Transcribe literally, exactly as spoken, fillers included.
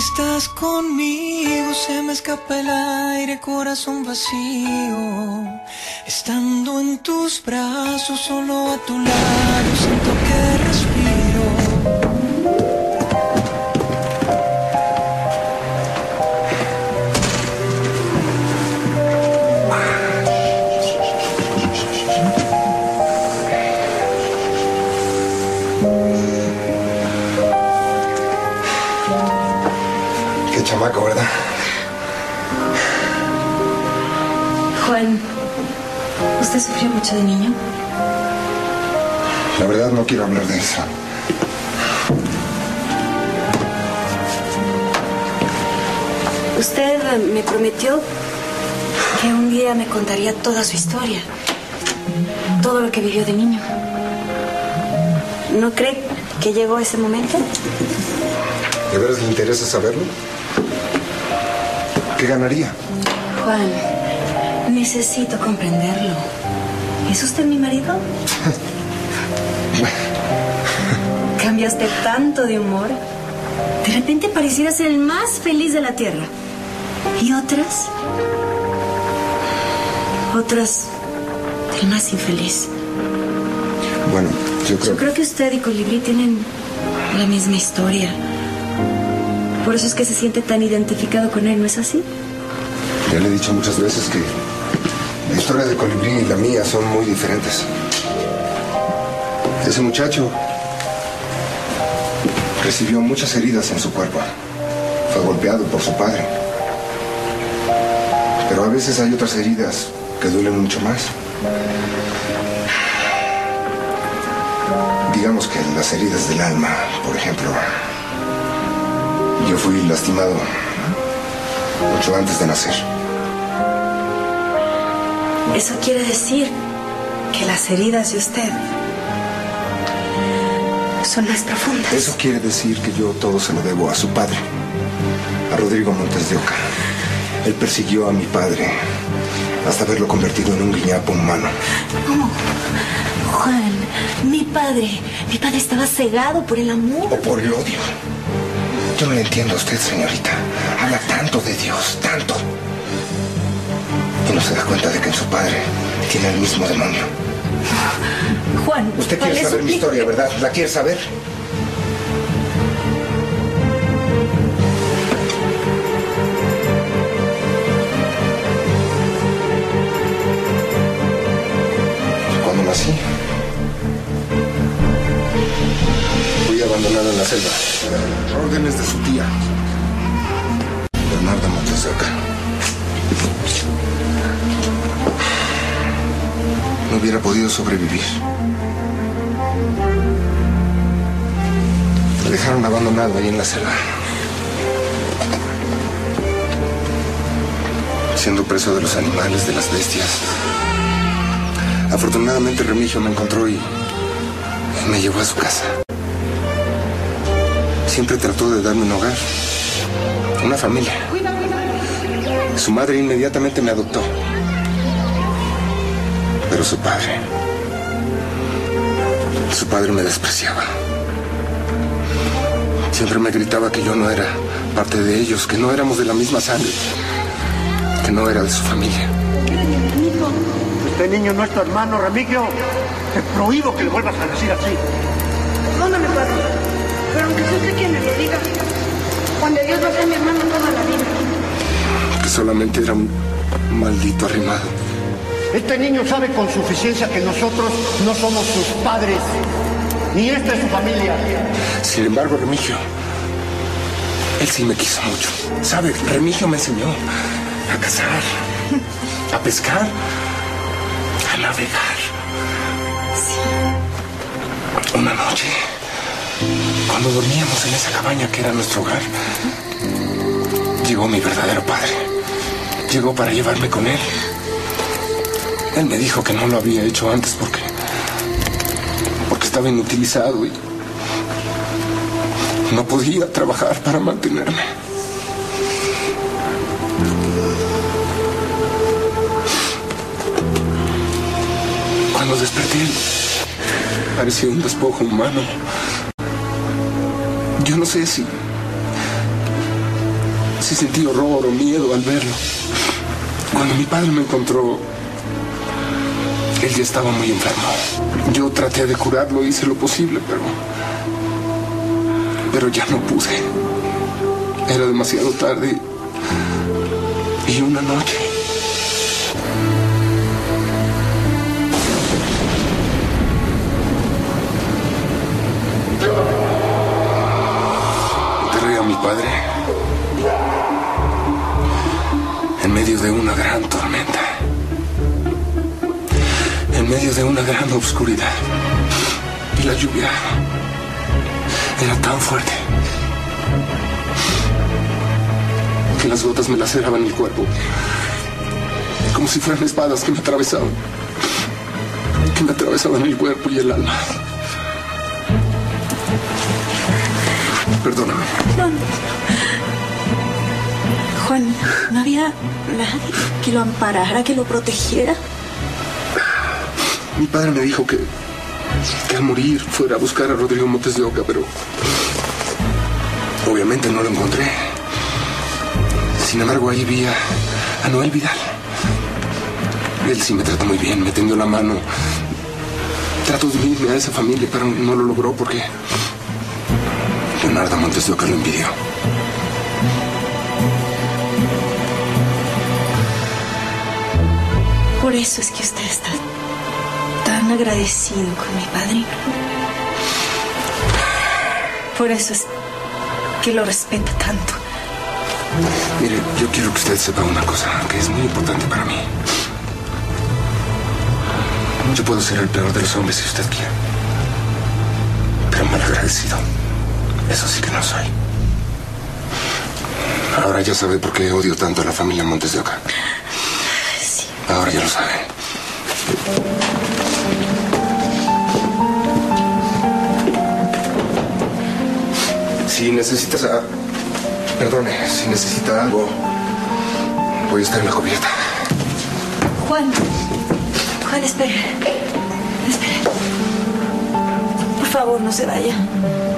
estás conmigo, se me escapa el aire, corazón vacío. Estando en tus brazos, solo a tu lado, siento que respiro. Qué chamaco, ¿verdad? Juan, ¿usted sufrió mucho de niño? La verdad no quiero hablar de eso. Usted me prometió que un día me contaría toda su historia, todo lo que vivió de niño. ¿No cree que llegó ese momento? ¿De veras le interesa saberlo? ¿Qué ganaría? Juan, necesito comprenderlo. ¿Es usted mi marido? Cambiaste tanto de humor. De repente pareciera ser el más feliz de la tierra. ¿Y otras? Otras, el más infeliz. Bueno, yo creo... Yo creo que usted y Colibrí tienen la misma historia. Por eso es que se siente tan identificado con él, ¿no es así? Ya le he dicho muchas veces que la historia de Colibrí y la mía son muy diferentes. Ese muchacho recibió muchas heridas en su cuerpo. Fue golpeado por su padre. Pero a veces hay otras heridas que duelen mucho más. Digamos que las heridas del alma, por ejemplo. Yo fui lastimado mucho antes de nacer. Eso quiere decir que las heridas de usted son más profundas. Eso quiere decir que yo todo se lo debo a su padre, a Rodrigo Montes de Oca. Él persiguió a mi padre hasta verlo convertido en un guiñapo humano. ¿Cómo? Juan, mi padre, mi padre estaba cegado por el amor. O por el odio. Yo no le entiendo a usted, señorita. Habla tanto de Dios, tanto. Y no se da cuenta de que en su padre tiene el mismo demonio. Juan, usted quiere saber mi historia, ¿verdad? ¿La quiere saber? Cuando nací, fui abandonado en la selva. Por órdenes de su tía, Bernarda Montes de Oca. No hubiera podido sobrevivir. Me dejaron abandonado ahí en la selva, siendo preso de los animales, de las bestias. Afortunadamente Remigio me encontró y me llevó a su casa. Siempre trató de darme un hogar, una familia. Su madre inmediatamente me adoptó. Pero su padre, su padre me despreciaba. Siempre me gritaba que yo no era parte de ellos, que no éramos de la misma sangre, que no era de su familia. Este niño no es tu hermano, Remigio. Te prohíbo que le vuelvas a decir así. Perdóname, padre, pero aunque yo sé quién me lo diga, Juan de Dios va a ser mi hermano toda la vida. Que solamente era un maldito arrimado. Este niño sabe con suficiencia que nosotros no somos sus padres, ni esta es su familia. Sin embargo, Remigio, él sí me quiso mucho. ¿Sabe? Remigio me enseñó a cazar, a pescar, a navegar. Sí. Una noche, cuando dormíamos en esa cabaña que era nuestro hogar, llegó mi verdadero padre. Llegó para llevarme con él. Él me dijo que no lo había hecho antes porque... porque estaba inutilizado y... no podía trabajar para mantenerme. Cuando desperté, parecía un despojo humano. Yo no sé si... si sentí horror o miedo al verlo. Cuando mi padre me encontró, él ya estaba muy enfermo. Yo traté de curarlo, hice lo posible, pero... Pero ya no pude. Era demasiado tarde. Y una noche... enterré a mi padre en medio de una gran tormenta. En medio de una gran oscuridad. Y la lluvia era tan fuerte que las gotas me laceraban el cuerpo, como si fueran espadas que me atravesaban, que me atravesaban el cuerpo y el alma. Perdóname. No, no. Juan, ¿no había nadie que lo amparara, que lo protegiera? Mi padre me dijo que, que al morir fuera a buscar a Rodrigo Montes de Oca, pero obviamente no lo encontré. Sin embargo, ahí vi a, a Noel Vidal. Él sí me trató muy bien, me tendió la mano. Trató de unirme a esa familia, pero no lo logró porque Leonardo Montes de Oca lo impidió. Por eso es que usted está tan agradecido con mi padre. Por eso es que lo respeto tanto. Mire, yo quiero que usted sepa una cosa que es muy importante para mí. Yo puedo ser el peor de los hombres si usted quiere, pero mal agradecido, eso sí que no soy. Ahora ya sabe por qué odio tanto a la familia Montes de Oca. Sí. Ahora ya lo sabe. Si necesitas... A... Perdone, si necesita algo, voy a estar en la cubierta. Juan, Juan, espere. Espere. Por favor, no se vaya.